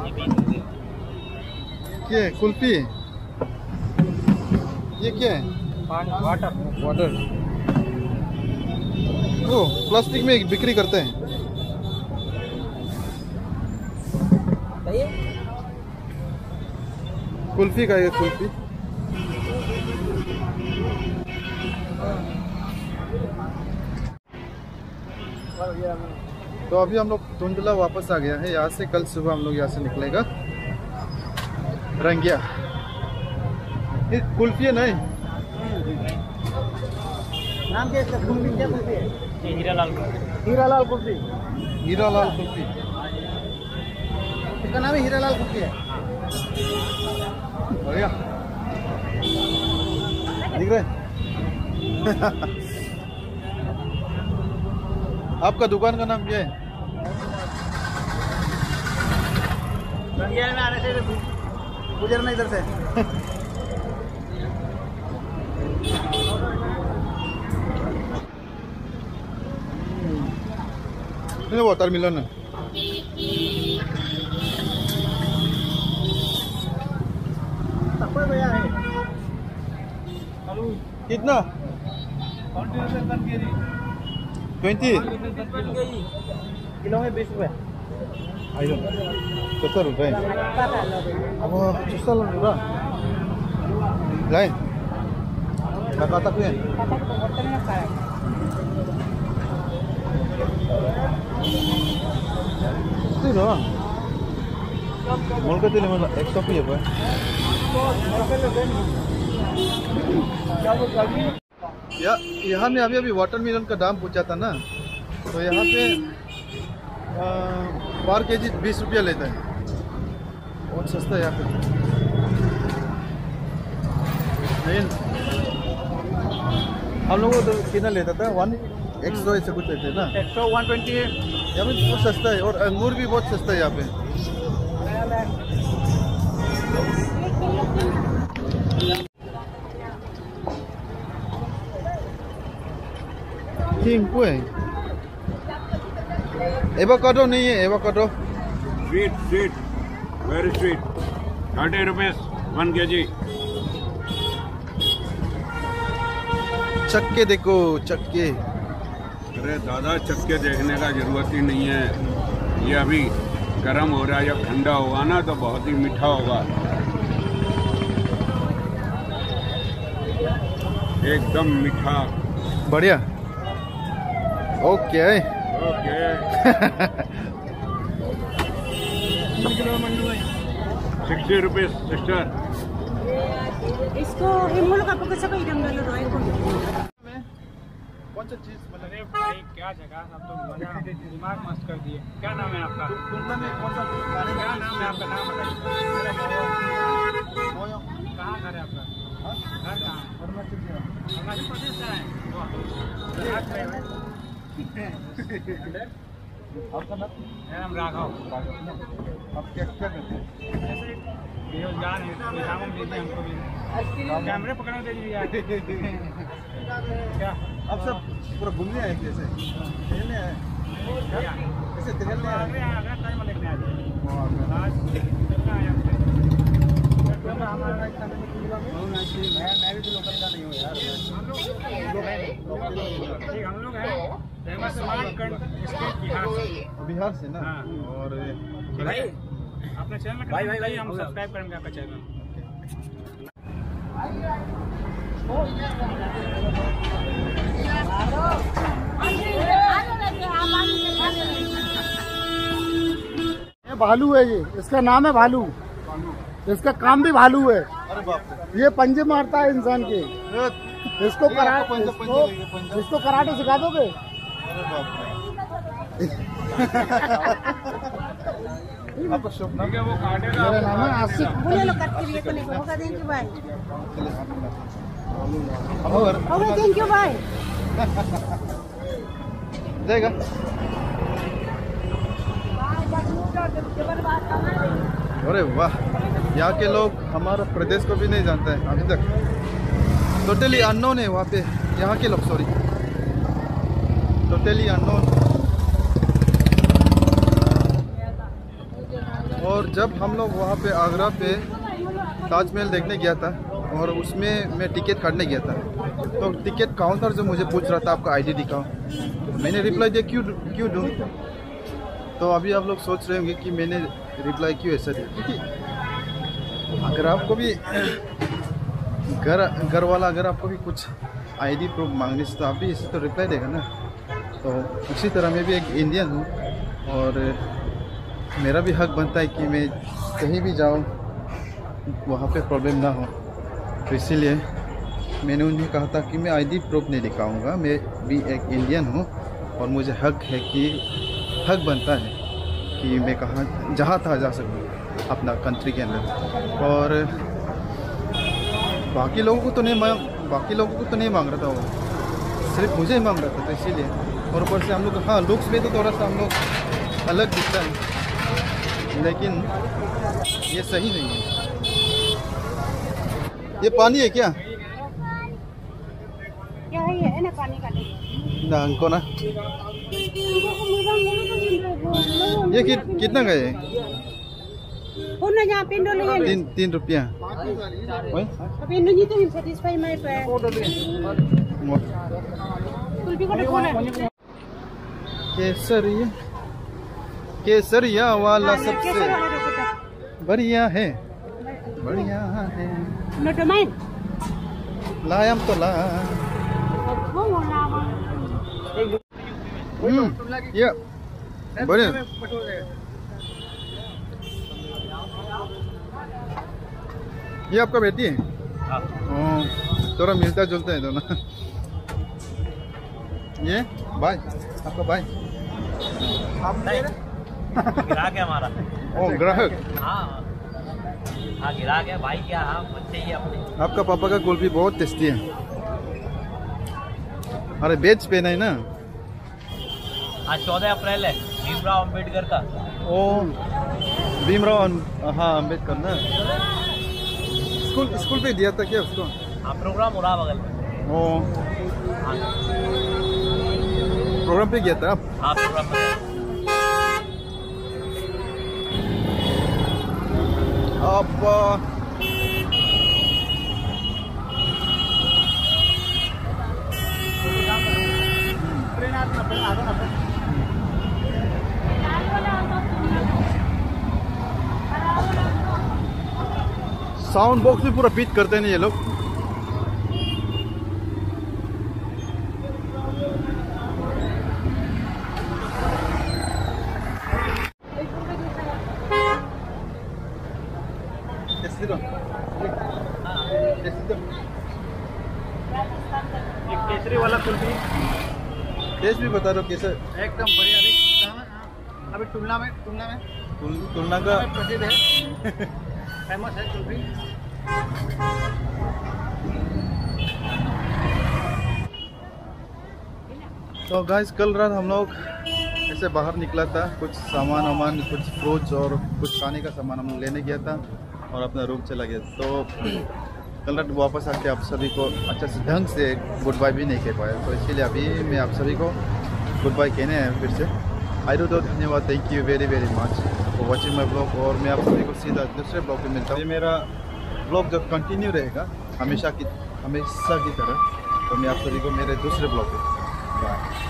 क्या है? कुल्फी? ये क्या है? वाटर। वाटर। ओ, प्लास्टिक में बिक्री करते हैं। कुल्फी का ये कुल्फी। तो अभी हम लोग टुंडला वापस आ गया है यहाँ से। कल सुबह हम लोग यहाँ से निकलेगा रंगिया। ये कुल्फी है नहीं? नाम क्या इसका? कुल्फी क्या कुल्फी है? हीरालाल कुल्फी। हीरालाल कुल्फी। इसका नाम ही हीरालाल कुल्फी है। बढ़िया दिख रहे हैं? आपका दुकान का नाम क्या है? रंगिया में आने से गुजरना इधर से। वाटरमेलन है। भैया है कितना? 20 किलो में 20 रुपए। 70 रुपये। अब 70 रुपये lain nakata ko yan. Ito no. Mall ka din naman extra pa ba? यहाँ में अभी वाटरमेलन का दाम पूछा था ना, तो यहाँ पे पर केजी 20 रुपया लेता है। बहुत सस्ता है यहाँ पे। लेकिन हम लोगों को तो कितना लेता था? 100 ऐसे कुछ लेते ना। 100 120 है। यहाँ पे बहुत सस्ता है और अंगूर भी बहुत सस्ता है यहाँ पे। Tingko eh. Avocado नहीं है? Avocado sweet very sweet 30 rupees 1 kg। चक्के देखो चक्के। अरे दादा चक्के देखने का जरूरत ही नहीं है, ये अभी गर्म हो रहा है, जब ठंडा होगा ना तो बहुत ही मीठा होगा, एकदम मीठा। बढ़िया। Okay okay 60 rupees sister. इसको हिमोल का पकड़ सको इधर डालो रॉय को। कौन सा चीज मतलब? अरे भाई क्या जगह सब तो दिमाग मस्त कर दिए। क्या नाम है आपका? टुंडला में कौन सा क्या नाम है आपका? नाम बताइए। कहाँ घर है आपका? घर कहाँ? अरुणाचल प्रदेश का है। आपका नाम? मेरा नाम राघव। आप क्या करते हैं? बेरोजगार है, काम दीजिए हमको भी। कैमरे पकड़ने दे दीजिए यार। क्या आप सब पूरा घूमने आए कैसे? टहलने आए? कैसे टहलने आए? टाइम देखने आए। आज चलना है हमारा मैं भी तो लोकल का नहीं हूँ यार। हम लोग हैं बिहार से ना। हाँ। और भाई अपने चैनल भाई हम सब्सक्राइब करेंगे आपका चैनल। ये भालू है, ये इसका नाम है भालू। इसका काम भी भालू है। अरे बाप रे। ये पंजे मारता है इंसान के। इसको कराटे सिखा दोगे? अरे बाप रे। आपका शुभ नाम? वो काटेगा। मेरा नाम है आसिफ। बोले लो कट के लिए को नहीं होगा। थैंक यू भाई। और ओके थैंक यू भाई। देगा। अरे वाह, यहाँ के लोग हमारा प्रदेश को भी नहीं जानते हैं अभी तक। टोटली अननोन है वहाँ पे, यहाँ के लोग। Sorry, totally unknown. और और जब हम लोग वहाँ पे आगरा पे ताजमहल देखने गया था और उसमें मैं टिकट काटने गया था, तो टिकट काउंटर जो मुझे पूछ रहा था आपका आईडी दिखाओ, मैंने रिप्लाई दिया क्यों दूँ। तो अभी आप लोग सोच रहे होंगे कि मैंने रिप्लाई क्यों ऐसा दिया, क्योंकि अगर आपको भी घर वाला अगर आपको भी कुछ आईडी प्रूफ मांगने से तो आप भी इसे तो रिप्लाई देगा ना। तो उसी तरह मैं भी एक इंडियन हूँ और मेरा भी हक बनता है कि मैं कहीं भी जाऊँ वहाँ पे प्रॉब्लम ना हो। तो इसीलिए मैंने उन्हें कहा था कि मैं आईडी प्रूफ नहीं दिखाऊंगा, मैं भी एक इंडियन हूँ और मुझे हक है कि हक बनता है कि मैं कहाँ जहाँ था जा सकूँ अपना कंट्री के अंदर। और बाकी लोगों को तो नहीं मांग रहा था, वो सिर्फ मुझे ही मांग रहा था। तो इसीलिए और ऊपर से हम लोग हाँ लुक्स में तो थोड़ा सा हम लोग अलग दिखता है, लेकिन ये सही नहीं है। ये पानी है क्या? क्या है ये ना पानी का ना हमको ना ये कितना का है? जहाँ पिंडो ले 3 रुपया। पिंडो जी तो सेटिस्फाई माय पे कुल्फी को देखो ना केसरिया वाला सबसे बढ़िया है नो डोमाइन लायम तो ला ये बढ़िया। ये आपका बेटी है? थोड़ा मिलता जुलता है दोनों। ये भाई आपका भाई ग्राहक है हमारा। ओ ग्राहक। हाँ ग्राहक है भाई। क्या हाँ बच्चे ही अपने। आपका पापा का कुल्फी बहुत टेस्टी है। अरे बेच पे नहीं ना। आज 14 अप्रैल है, भीमराव अम्बेडकर का। ओ भीमराव, हाँ अम्बेडकर ना। स्कूल पे दिया था क्या उसको? हाँ प्रोग्राम हो रहा बगल में। ओ प्रोग्राम पे गया था आप? हाँ प्रोग्राम पे। आप साउंड बॉक्स में पूरा बीट करते नहीं ये लोग। केसरी वाला कुल्फी टेस्ट भी बता दो कैसे। एकदम बढ़िया। अभी तुलना में तुलना का प्रसिद्ध है, फेमस है कुल्फी। तो गाइस कल रात हम लोग ऐसे बाहर निकला था, कुछ सामान कुछ फ्रूट्स और कुछ खाने का सामान हम लोग लेने गया था और अपना रूम चला गया। तो कल रात वापस आके आप सभी को अच्छा से ढंग से गुड बाय भी नहीं कह पाया, तो इसलिए अभी मैं आप सभी को गुड बाय कहने आया फिर से। आई डू धन्यवाद, thank you very much for watching my blog. और मैं आप सभी को सीधा दूसरे ब्लॉग में मिलता हूँ। ये मेरा ब्लॉग जब कंटिन्यू रहेगा हमेशा की तरह, तो मैं आप सभी को मेरे दूसरे ब्लॉग पे बाय।